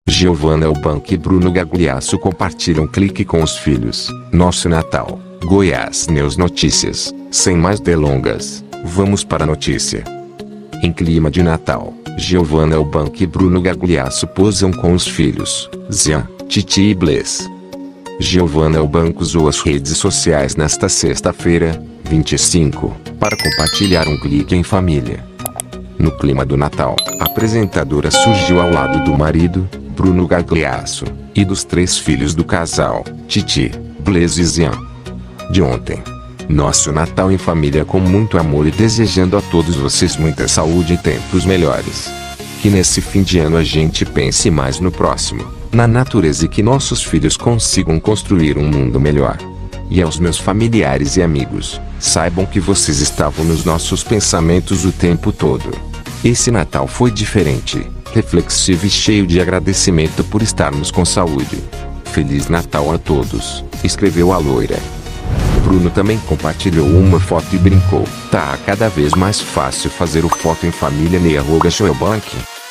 Giovanna Elbank e Bruno Gagliasso compartilham clique com os filhos. Nosso Natal. Goiás News Notícias. Sem mais delongas, vamos para a notícia. Em clima de Natal, Giovanna Elbank e Bruno Gagliasso posam com os filhos, Zian, Titi e Bless. Giovanna Elbank usou as redes sociais nesta sexta-feira, 25, para compartilhar um clique em família. No clima do Natal, a apresentadora surgiu ao lado do marido, Bruno Gagliasso, e dos 3 filhos do casal, Titi, Bless e Zian. De ontem. Nosso Natal em família com muito amor e desejando a todos vocês muita saúde e tempos melhores. Que nesse fim de ano a gente pense mais no próximo, na natureza e que nossos filhos consigam construir um mundo melhor. E aos meus familiares e amigos, saibam que vocês estavam nos nossos pensamentos o tempo todo. Esse Natal foi diferente, reflexivo e cheio de agradecimento por estarmos com saúde. Feliz Natal a todos, escreveu a loira. Bruno também compartilhou uma foto e brincou. Tá cada vez mais fácil fazer o foto em família @Elbank.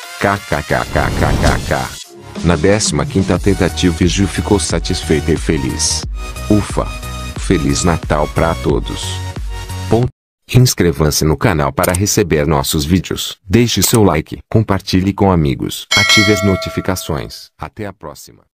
KKKKKKK. Na 15ª tentativa Gil ficou satisfeita e feliz. Ufa! Feliz Natal pra todos. Inscreva-se no canal para receber nossos vídeos. Deixe seu like, compartilhe com amigos, ative as notificações. Até a próxima.